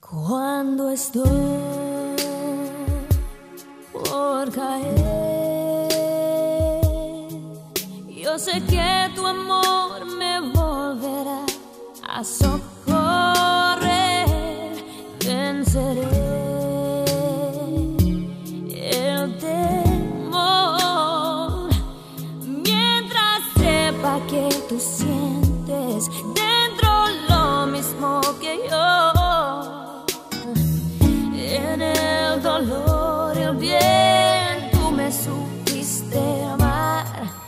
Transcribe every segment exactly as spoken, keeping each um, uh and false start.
Cuando estoy por caer, yo sé que tu amor me volverá a socorrer. Venceré el temor mientras sepa que tú sientes dentro lo mismo que yo. En el dolor y el bien tú me supiste amar,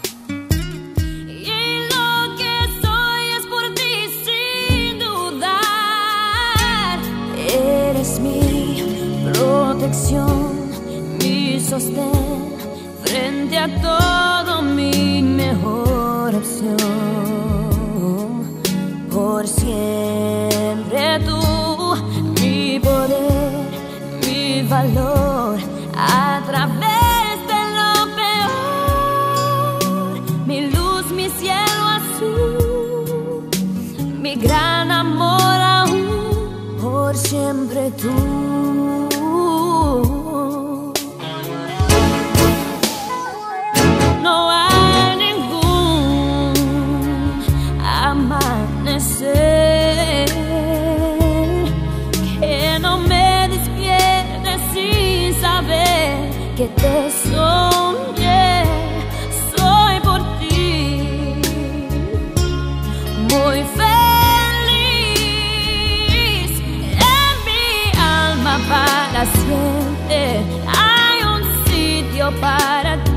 y lo que soy es por ti sin dudar. Eres mi protección, mi sostén frente a todo, mi mejor opción. Por siempre tú, mi poder, mi valor, a través de lo peor, mi luz, mi cielo azul, mi gran amor aún, por siempre tú. No hay ningún amanecer que no me despierte sin saber que te soñé. Soy por ti muy feliz. En mi alma para siempre hay un sitio para ti.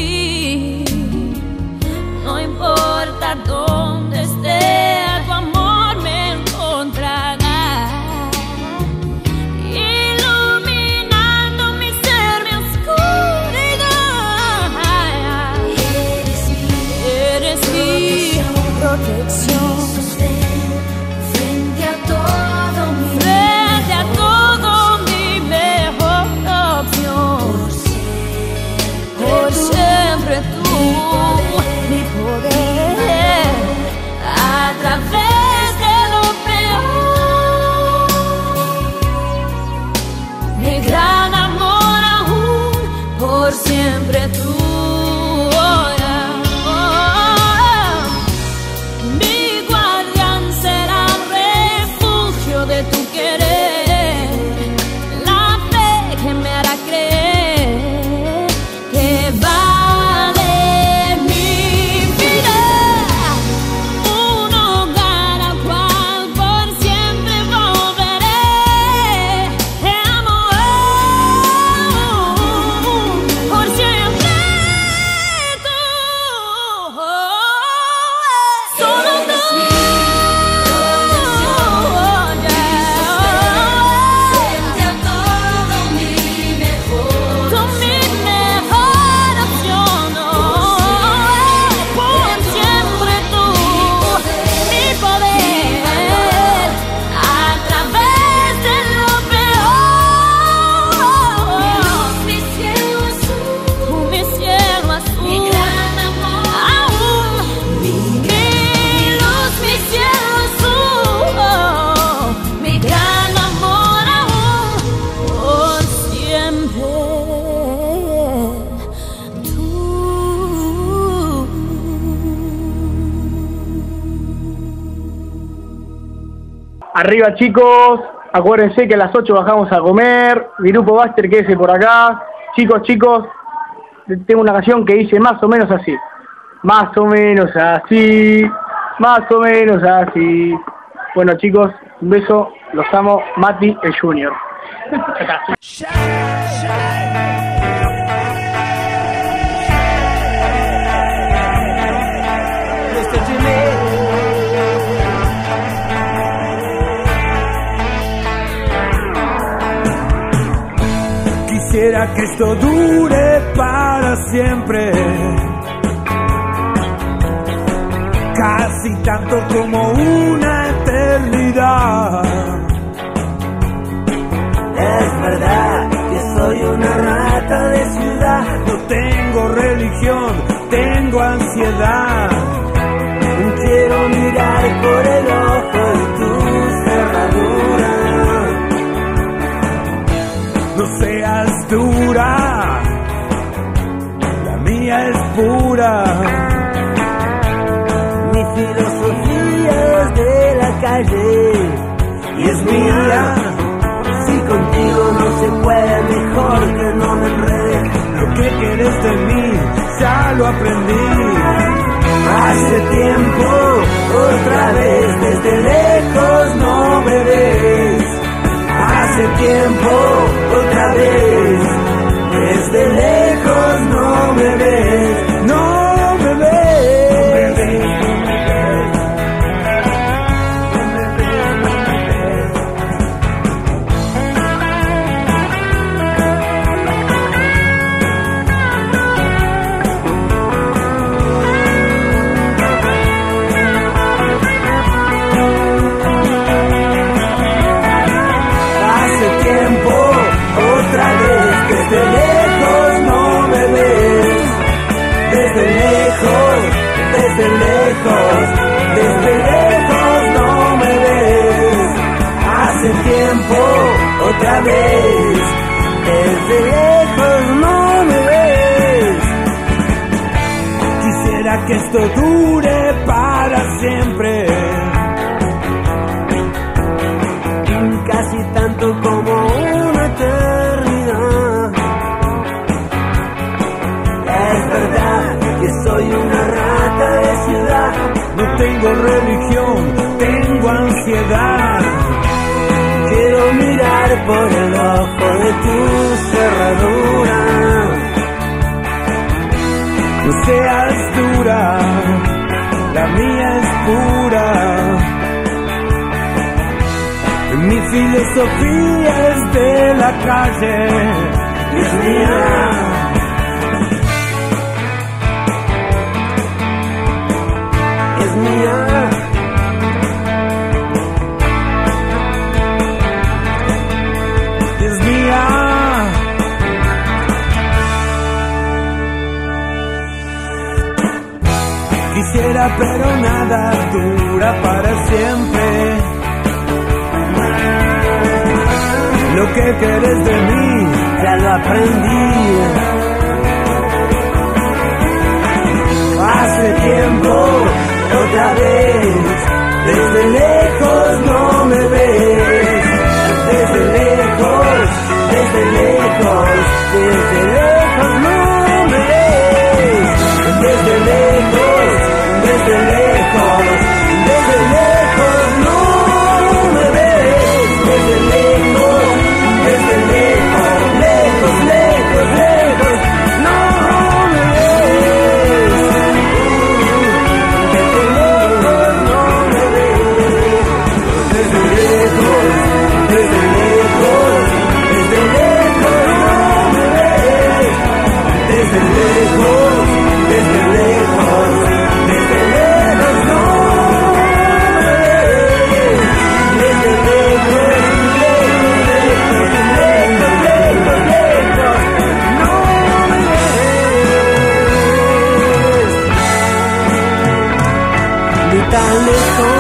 No importa dónde esté, tu amor me encontrará, iluminando mi ser, mi oscuridad. Eres mi protección frente a todo, mi frente a todo, mi mejor opción. Por siempre tú, mi poder, a través de lo peor, mi gran amor aún, por siempre tú. Oh, yeah, oh, mi guardián será refugio de tu querer, la fe que me hará creer que vale mi vida, un hogar al cual por siempre volveré. Te amo, por siempre tú, solo tú. Frente a todo, mi mejor, tú mi mejor opción. Por siempre tú, mi poder, a través de lo peor, mi cielo azul, mi cielo azul, mi gran amor aún, mi luz, mi cielo azul, mi gran amor aún, por siempre tú. Arriba, chicos, acuérdense que a las ocho bajamos a comer. Grupo Buster, quédese por acá. Chicos, chicos, tengo una canción que dice más o menos así. Más o menos así, más o menos así. Bueno, chicos, un beso, los amo, Mati el Junior. Quisiera que esto dure para siempre, casi tanto como una eternidad. Es verdad que soy una rata de ciudad, no tengo religión, tengo ansiedad. Quiero mirar por el ojo de tu cerradura pura. Mi filosofía es de la calle y es mía. Si contigo no se puede, mejor que no me enrede. Lo que quieres de mí ya lo aprendí. Hace tiempo, otra vez, desde lejos no me ves. Hace tiempo, otra vez, desde lejos no me ves. No me ves. Otra vez, desde lejos no me ves. Desde lejos, desde lejos, desde lejos no me ves. Hace tiempo, otra vez, desde lejos no me ves. Quisiera que esto dure para siempre, casi tanto como una eternidad. Es verdad que soy una rata de ciudad. no tengo religión, tengo ansiedad. Quiero mirar por el ojo de tu cerradura. No seas dura, la mía es pura. Mi filosofía es de la calle, es mía. Es mía. es mía. Quisiera, pero nada dura para siempre. Lo que querés de mí ya lo aprendí. Hace tiempo, otra vez, desde lejos no me ves. Desde lejos, desde lejos, desde lejos no me ves. Desde lejos, desde lejos, desde lejos no me ves. Desde lejos, desde lejos, lejos, lejos, lejos, no me ves. Desde lejos no me ves. Desde lejos, desde lejos, desde lejos no me ves. Desde lejos, desde lejos, desde lejos no me ves. Desde lejos, lejos, lejos, lejos, lejos, no me ves. Ni tan lejos.